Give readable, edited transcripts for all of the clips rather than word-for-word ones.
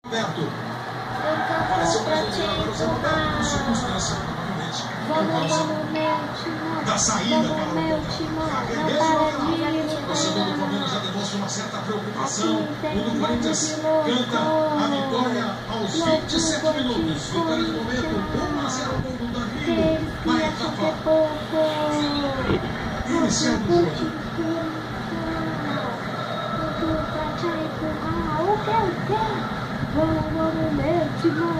Roberto. Apareceu pra te empurrar. Vamos, meu timão. Da saída vamos, para meu timão. Não para de o torcedor do Palmeiras já demonstra uma certa preocupação. Aqui O do Corinthians canta a vitória aos 27 minutos. Vitória de momento, 1-0 gol do Danilo na etapa inicial do jogo. Vamos, meu timão.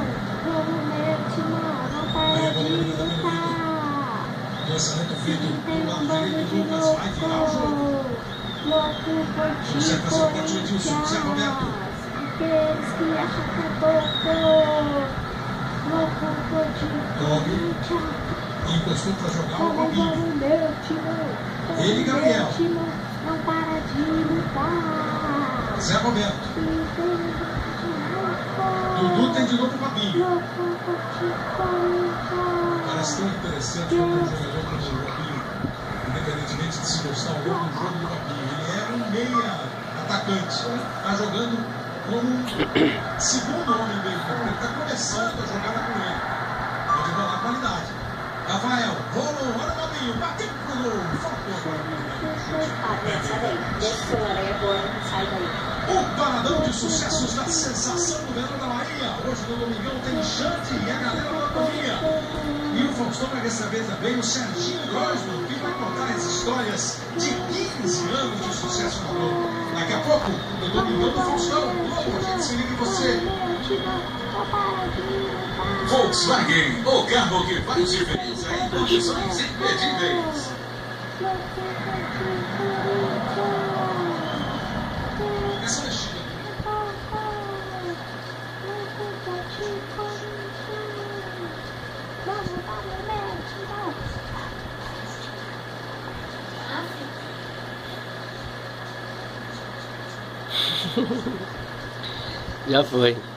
Não para de lutar. Lançamento feito Tem do lado um bando direito, de Lucas vai virar o jogo. louco por ti, Conservação para o Edilson, Zé Roberto. aqueles que acham que é pouco. Louco por ti, Corinthians. Encostou para jogar o Vamos, Robinho. meu timão. Ele, Gabriel. Meu timão, não para de lutar. Zé Roberto. Dudu tem de novo o Robinho. Louco por ti, Corinthians. Parece tão interessante como um jogador como o Robinho, independentemente de se gostar ou não do jogo do Robinho. Ele é um meia atacante. Está jogando como segundo homem meio campo. Ele está começando a jogada com ele. Pode rolar qualidade. Rafael, rolou, olha o Robinho, bateu pro gol. Faltou agora. Sai daí. Deixa o celular aí agora, sai daí. O paradão de sucessos da sensação do verão da Bahia. Hoje no Domingão tem Xande e a galera da Bahia. E o Faustão vai receber também o Serginho Grossman, que vai contar as histórias de 15 anos de sucesso no Globo. Daqui a pouco, no Domingão do Faustão. Logo, a gente se liga em você. Volkswagen, o carro que faz diferença em condições imperdíveis. Essa é Chile. Já foi.